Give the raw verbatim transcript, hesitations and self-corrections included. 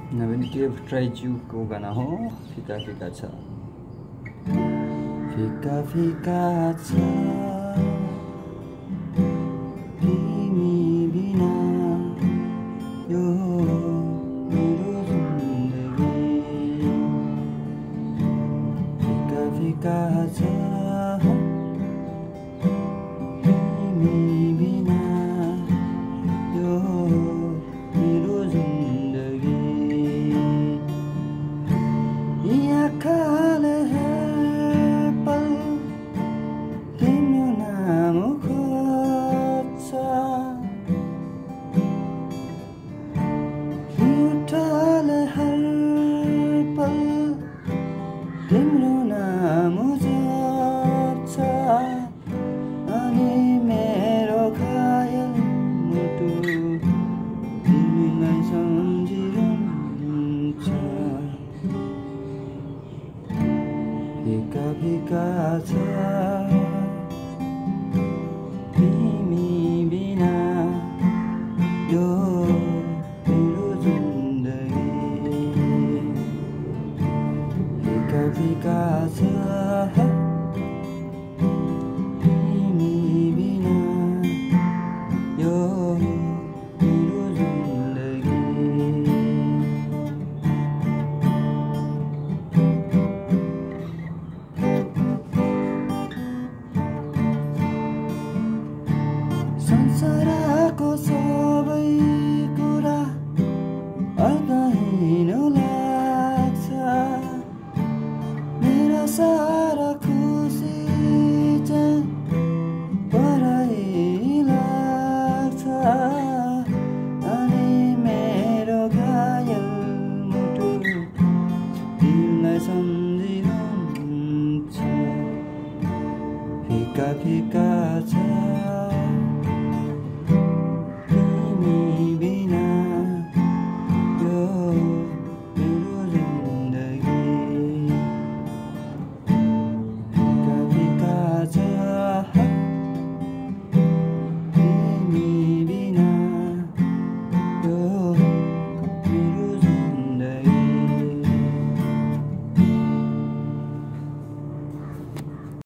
नभए के ट्राइज्यूको गाना हो फिका फिका छ फिका फिका छ तिमी बिना यो मेरो जिन्दगी फिका फिका छ तिमी बिना यो मेरो जिन्दगी आँखाले पल तिम्रो नाम खोज्छ उठाले हर पल तिम्रो नाम जप्छ अनि मेरो घायल मुटु तिमीलाई सम्झिरहन्छ फिका फिका छ तिमी बिना यो मेरो जिन्दगी फिका फिका छ तिमी बिना यो मेरो जिन्दगी संसारको सबै कुरा अर्थहीन लाग्छ मेरा सारा खुसी चाहिँ पराई लाग्छ अनि मेरो घायल मुटु तिमीलाई सम्झिरहन्छ फिका फिका छ